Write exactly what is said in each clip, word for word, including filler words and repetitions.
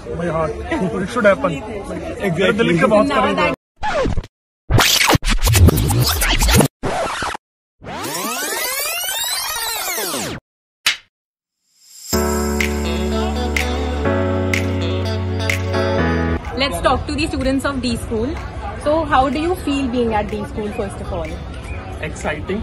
my heart. It should happen. Exactly. दिल के बहुत करीब है. Let's talk to the students of D School. So, how do you feel being at D School first of all? Exciting.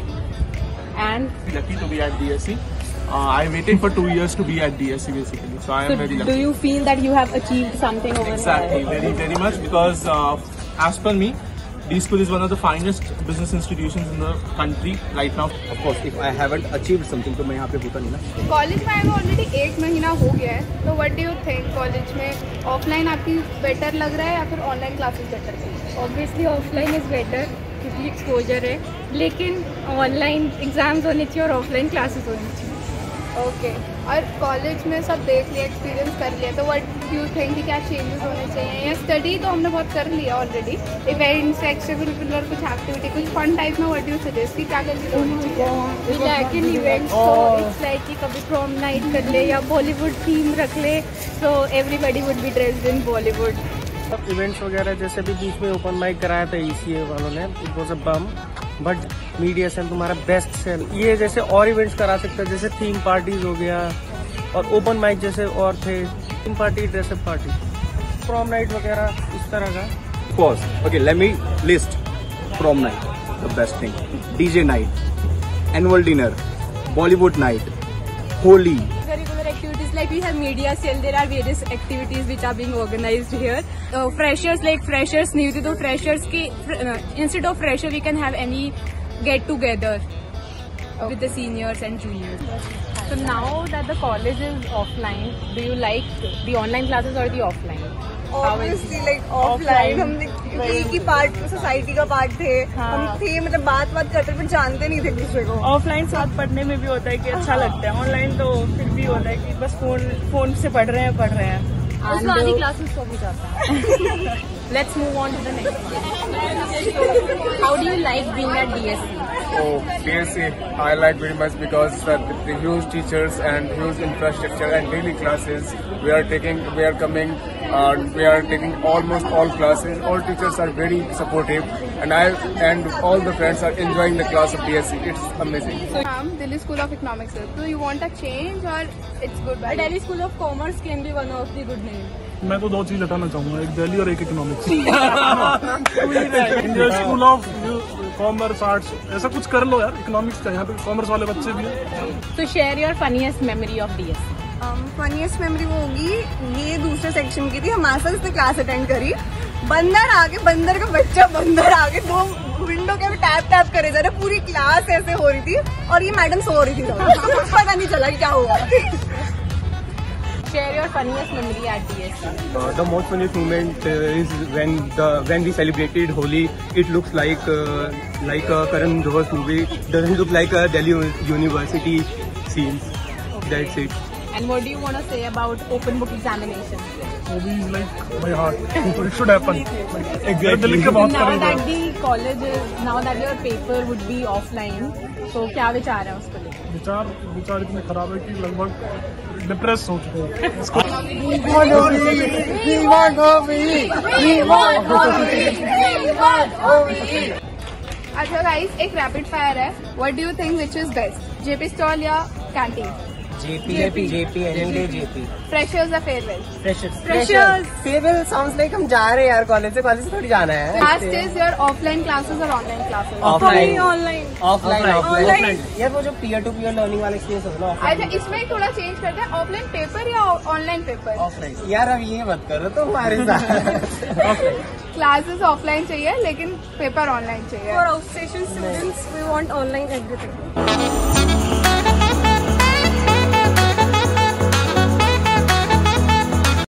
And Lucky to be at D S C. Uh, I waited for two years to be at D S C basically, so I am so very lucky. do you feel that you have achieved something over Exactly, there? very very much because uh, as per me, D School is one of the finest business institutions in the country right now. Of course, if I haven't achieved something, तो मैं यहाँ पे होता नहीं ना. College में आए already एक महीना हो गया है, तो what do you think college में ऑफलाइन आपकी बेटर लग रहा है या फिर ऑनलाइन क्लासेस बेटर है? ऑब्वियसली ऑफलाइन इज़ बेटर क्योंकि एक्सपोजर है, लेकिन ऑनलाइन एग्जाम्स होने चाहिए और ऑफलाइन क्लासेस होनी चाहिए. Okay okay. और कॉलेज में सब देख लिया, एक्सपीरियंस कर लिया, तो व्हाट डू यू थिंक कि क्या चेंजेस होने चाहिए? या स्टडी तो हमने बहुत कर लिया ऑलरेडी, इवेंट्स, एक्स्ट्रा करिकुलर कुछ एक्टिविटी, कुछ फन टाइप में व्हाट डू यू सजेस्ट कि क्या करके होनी चाहिए? लाइक इन इवेंट्स तो इट्स लाइक कि कभी प्रॉम नाइट कर ले या बॉलीवुड थीम रख ले, so everybody would be dressed in Bollywood. Events वगैरह जैसे भी बीच में ओपन माइक कराया था ईसीए वालों ने, it was a bomb, but media cell तुम्हारा बेस्ट सेल. ये जैसे और इवेंट्स करा सकते हैं, जैसे थीम पार्टीज हो गया और ओपन माइक जैसे और थे, theme party, dress up party, prom night वगैरह इस तरह का. Of course. Okay, let me list. Prom night, the best thing. D J night, annual dinner, Bollywood night, Holi. Curricular activities like we have media cell, there are various activities which are being organized here. Uh, freshers like freshers नहीं होती तो freshers की uh, instead of fresher we can have any get together okay. with the seniors and juniors. So now that the college is offline, do you like the online classes or the offline? Obviously like offline. हम एक ही part society का part थे, हम थे मतलब बात बात करते पर जानते नहीं थे दूसरे को. ऑफलाइन साथ पढ़ने में भी होता है कि अच्छा लगता है, ऑनलाइन तो फिर भी होता है कि बस फोन फोन से पढ़ रहे हैं पढ़ रहे हैं. उसमें आधी क्लासेस को भी जाता है. Let's move on to the next one. How do you like being at D S C? Oh, D S C I like very much because uh, the huge teachers and huge infrastructure and daily classes we are taking, we are coming, uh, we are taking almost all classes. All teachers are very supportive, and I and all the friends are enjoying the class of D S C. It's amazing. So, um, Delhi School of Economics. Do you want a change or it's good? A Delhi School of Commerce can be one of the good names. मैं तो दो चीज हटाना चाहूंगा, एक दिल्ली और एक economics. Indian school of commerce arts ऐसा कुछ कर लो यार. इकोनॉमिक्स का यहाँ पे कॉमर्स वाले बच्चे भी हैं. So share your funniest memory of D S C. Funniest memory वो होगी, ये दूसरे सेक्शन की थी, हमारे साथ उसने क्लास अटेंड करी, बंदर आगे, बंदर का बच्चा बंदर आगे दो विंडो के टैप टैप करे जा रहे, पूरी क्लास ऐसे हो रही थी और ये मैडम सो रही थी, कुछ पता नहीं चला क्या हुआ. Share your funniest memory at D S C. Uh, the most funniest moment uh, is when the when we celebrated Holi. It looks like uh, like a Karan Johar's movie. Doesn't look like a Delhi University scenes. That's it. And what do you want to say about open book examination? Hobbies like my heart. It should happen. Exactly. दिल के बहुत Now करीब है. that the college is, now that your paper would be offline, so क्या विचार है उसको लेकर? विचार विचार इतने खराब है कि लगभग डिप्रेस हो चुके हैं. अच्छा गाइस, एक रैपिड फायर है. What do you think which is best, JP stall या canteen? JP JP JP any JP. Freshers या farewell? Freshers. Freshers. Farewell sounds like हम जा रहे हैं यार कॉलेज से, कॉलेज से थोड़ी जाना है. Last is your offline classes और online classes? Offline. Online. Offline. Offline. यार वो जो पीयर टू पीयर लर्निंग वाला एक्सपीरियंस होता है. अच्छा, इसमें थोड़ा चेंज करते हैं, ऑफलाइन पेपर या ऑनलाइन पेपर? ऑफलाइन. यार अब ये मत करो तो हमारे साथ. क्लासेस ऑफलाइन चाहिए लेकिन पेपर ऑनलाइन चाहिए. For outstation students, we want online everything.